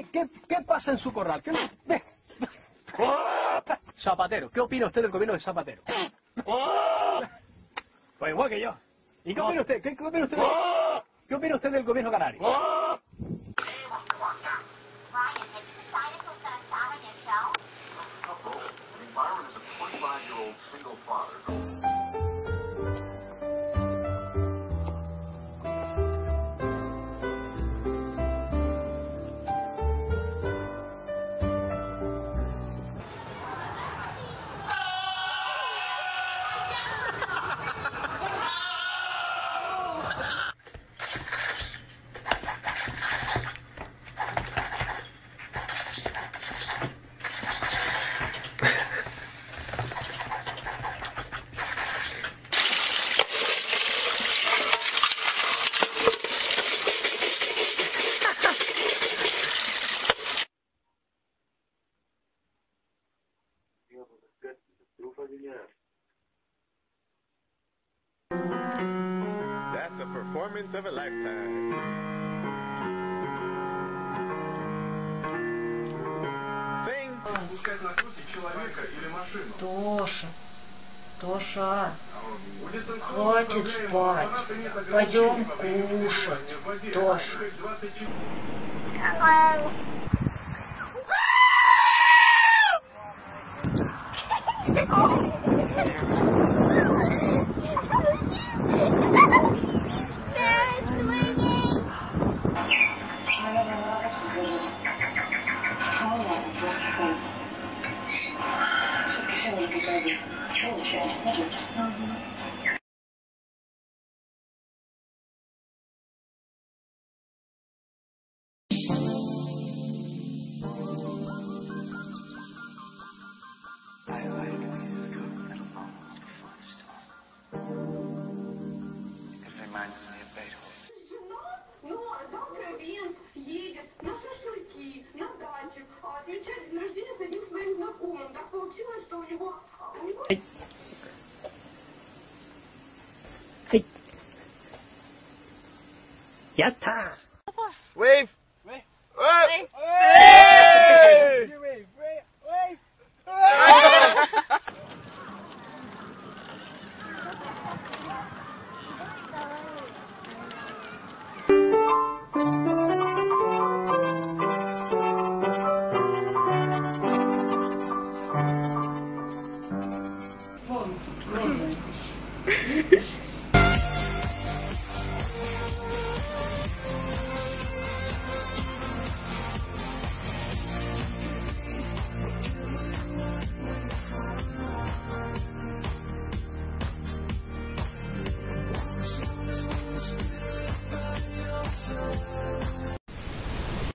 ¿Qué pasa en su corral? Zapatero. ¿Qué opina usted del gobierno de Zapatero? Pues igual que yo. ¿Y qué opina usted? ¿Qué opina usted? ¿Qué opina usted del gobierno canario? That's a performance of a lifetime. Sing. Тоша, хватит спать. Пойдем кушать. Тоша. Едет на шашлыки, на дачу, отмечать день рождения с одним своим знакомым. Так получилось, что у него... Ya está. Wave. Wave. Wave. Wave. Wave. Wave. Вон,